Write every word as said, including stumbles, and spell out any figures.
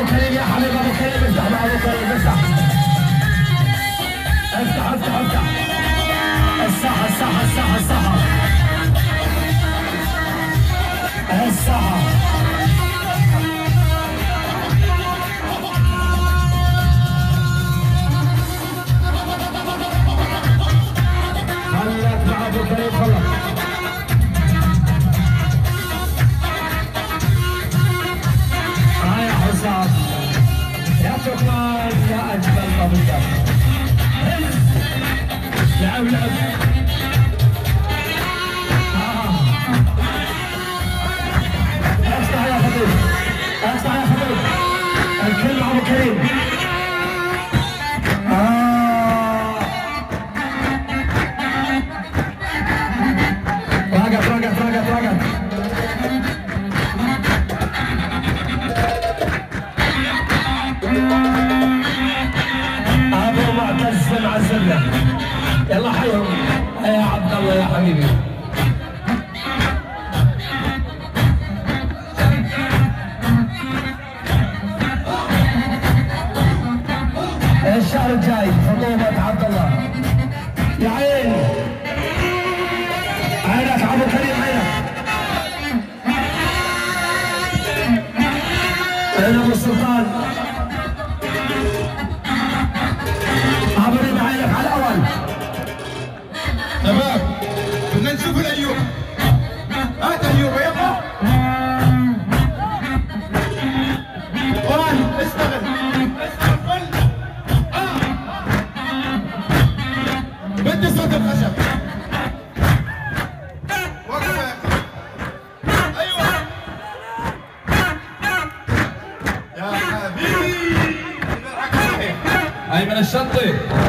كريم يا حبيب ابو كريم، افتح مع ابو كريم، افتح افتح افتح افتح الساحه الساحه الساحه الساحه الساحه خلت مع ابو كريم خلت. يا شكرا يا اجمل قضيه. لعب لعب افتح يا حبيب، افتح يا حبيب، الكل مع ابو كريم. وقف وقف وقف وقف ابو معتز معزلنا. يلا حيهم يا عبد الله يا حبيبي. الشهر الجاي خطوبة عبد الله. يا عين عينك ابو كريم، عينك عين ابو السلطان. ابو ريم عينك على الاول. تمام، بدنا نشوف الايوب. هات ايوب يلا. وان اشتغل اشتغل. اه بدي صوت الخشب. وقف يا اخي. ايوه يا حبيبي. ايمن الشطي.